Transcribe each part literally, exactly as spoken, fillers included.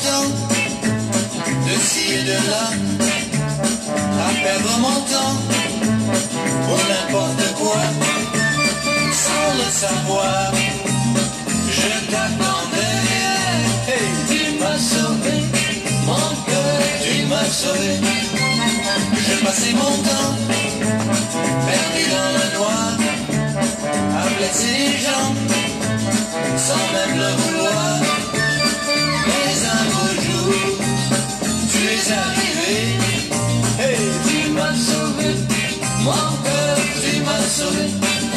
temps, de ci et de là, à perdre mon temps, pour n'importe quoi, sans le savoir. Je t'attendais, hey, tu m'as sauvé, mon cœur, tu m'as sauvé. Je passais mon temps, perdu dans le noir, à blesser les gens, sans même le vouloir. Mais un beau jour, tu es arrivé, hey, tu m'as sauvé, mon cœur, tu m'as sauvé.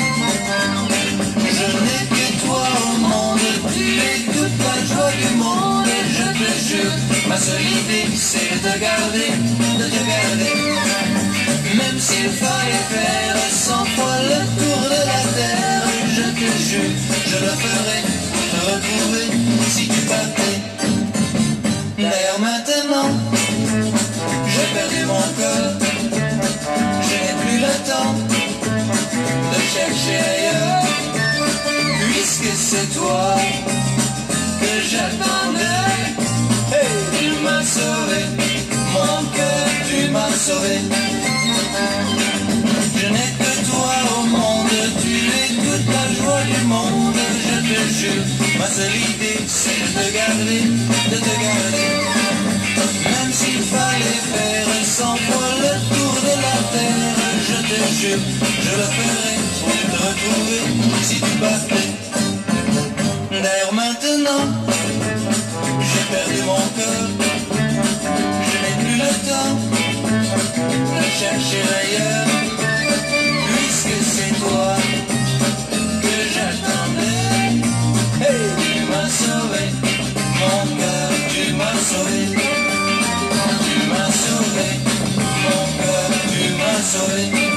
Je n'ai que toi au monde, tu es toute la joie du monde, et je te jure, ma seule idée, c'est de te garder, de te garder. Même s'il fallait faire cent fois le tour de la terre, je te jure, je le ferai pour te retrouver si tu partais. D'ailleurs maintenant, j'ai perdu mon cœur, je n'ai plus le temps de chercher ailleurs, puisque c'est toi que j'attendais. Hey, tu m'as sauvé, mon cœur, tu m'as sauvé. Je n'ai que toi au monde, tu es toute la joie du monde, je te jure, ma seule idée c'est de te garder, de te garder. Même s'il fallait faire cent fois le tour de la terre, je te jure, je le ferai pour te retrouver si tu partais. D'ailleurs maintenant, j'ai perdu mon cœur, je n'ai plus le temps de chercher ailleurs, puisque c'est toi que j'attendais. Hey, tu m'as sauvé, mon cœur, tu m'as sauvé. Tu m'as sauvé, mon cœur, tu m'as sauvé.